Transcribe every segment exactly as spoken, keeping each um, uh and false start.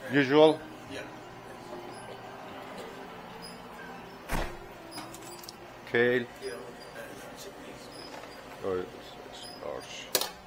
Usual? Yeah. Kale. Kale and chickpeas. Oh, it's, it's large.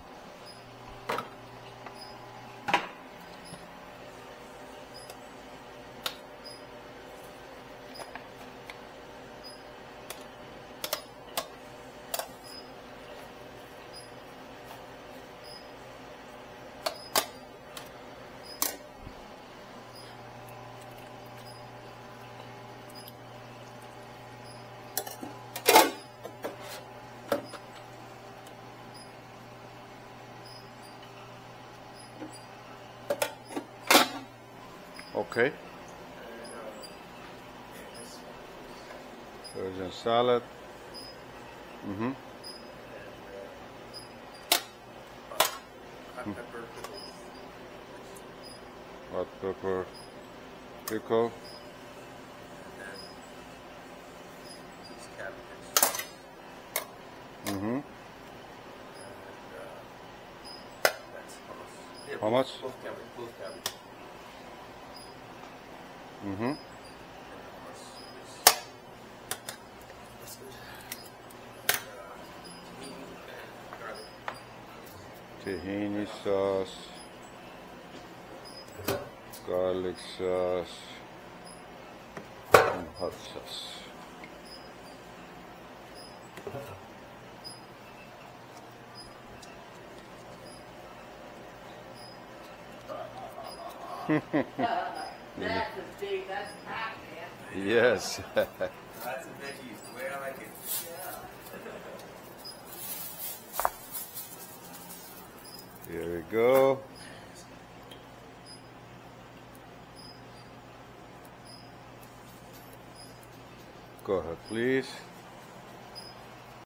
Okay. Persian salad. Mm-hmm. Hot pepper pickles. Hot pepper pickle. And then these cabbages. Mm-hmm. And uh, that's hummus. Yeah, How much? Both cabbage, both cabbage. Mm-hmm. And hummus is that's good. And, uh, tahini and garlic. Tahini sauce. Garlic sauce. And hot sauce. That's a big, that's packed, man. Yes. Lots of veggies, the way I like it. Yeah. Here we go. Go ahead, please.